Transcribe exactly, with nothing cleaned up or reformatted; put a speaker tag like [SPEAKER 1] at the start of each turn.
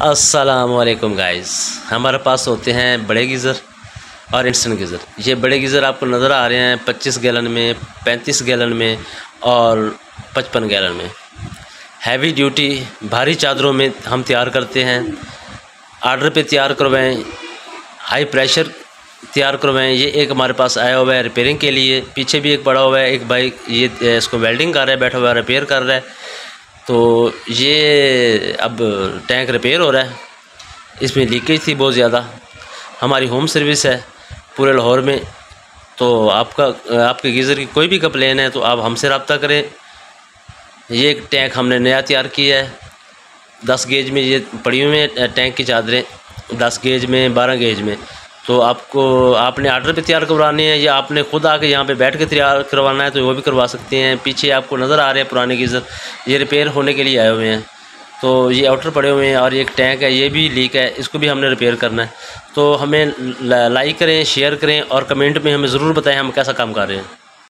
[SPEAKER 1] अस्सलामुअलैकुम गाइस, हमारे पास होते हैं बड़े गीज़र और इंस्टेंट गीज़र। ये बड़े गीज़र आपको नज़र आ रहे हैं पच्चीस गैलन में, पैंतीस गैलन में और पचपन गैलन में। हैवी ड्यूटी भारी चादरों में हम तैयार करते हैं। आर्डर पे तैयार करवाएं, हाई प्रेशर तैयार करवाएं। ये एक हमारे पास आया हुआ है रिपेयरिंग के लिए। पीछे भी एक पड़ा हुआ है, एक भाई ये इसको वेल्डिंग कर रहा है, बैठा हुआ है, रिपेयर कर रहा है। तो ये अब टैंक रिपेयर हो रहा है। इसमें लीकेज थी बहुत ज़्यादा। हमारी होम सर्विस है पूरे लाहौर में। तो आपका आपके गीज़र की कोई भी कंप्लेन है तो आप हमसे रब्ता करें। ये एक टैंक हमने नया तैयार किया है। दस गेज में ये पड़ी हुई हैं टैंक की चादरें, दस गेज में, बारह गेज में। तो आपको आपने आर्डर पे तैयार करवानी है या आपने ख़ुद आके यहाँ पे बैठ के तैयार करवाना है तो वो भी करवा सकते हैं। पीछे आपको नज़र आ रहे हैं पुराने गीज़र, ये रिपेयर होने के लिए आए हुए हैं। तो ये आउटर पड़े हुए हैं और एक टैंक है, ये भी लीक है, इसको भी हमने रिपेयर करना है। तो हमें लाइक करें, शेयर करें और कमेंट में हमें ज़रूर बताएं हम कैसा काम कर रहे हैं।